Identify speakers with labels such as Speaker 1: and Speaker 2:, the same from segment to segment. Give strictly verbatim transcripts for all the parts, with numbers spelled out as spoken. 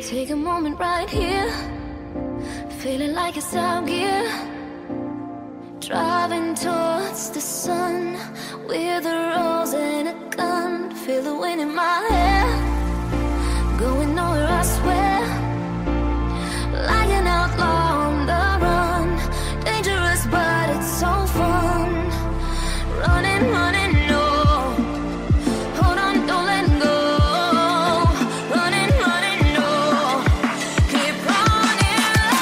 Speaker 1: Take a moment right here, feeling like it's out gear. Driving towards the sun with a rose and a gun. Feel the wind in my hair, going nowhere I swear. Like an outlaw on the run, dangerous but it's so fun. Running, running, no. Hold on, don't let go. Running, running, no. Keep running.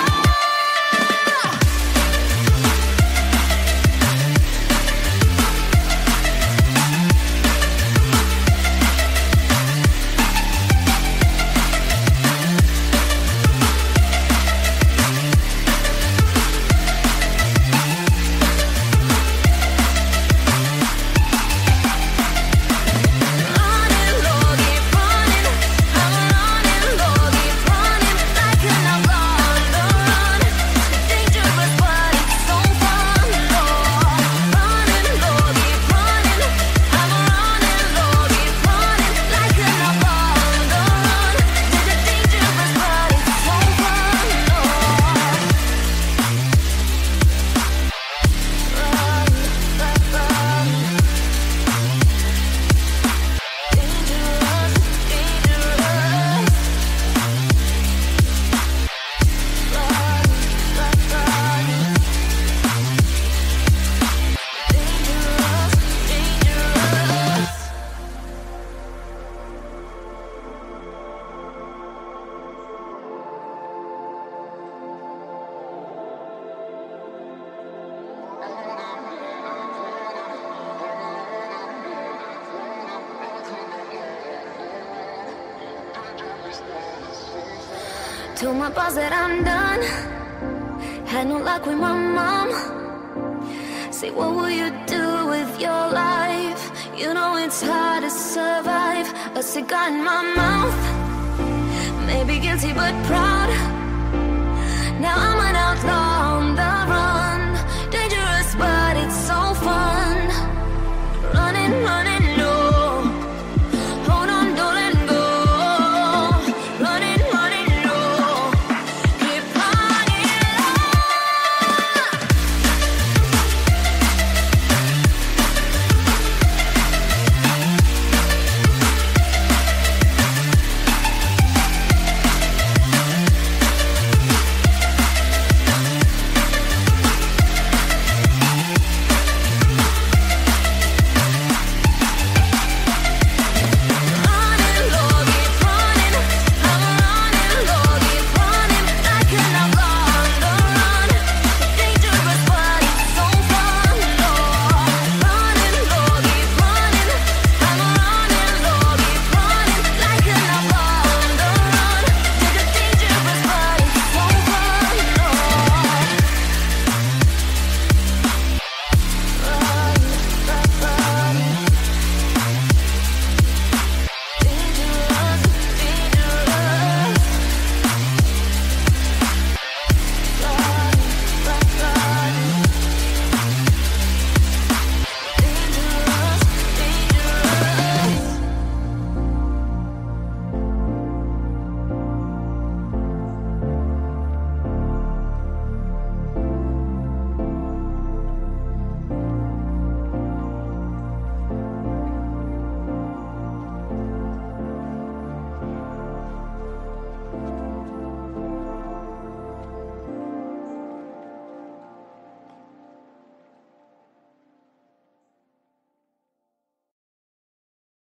Speaker 1: Told my boss that I'm done. Had no luck with my mom. Say, what will you do with your life? You know it's hard to survive. A cigar in my mouth, maybe guilty but proud. Now I'm an outlaw on the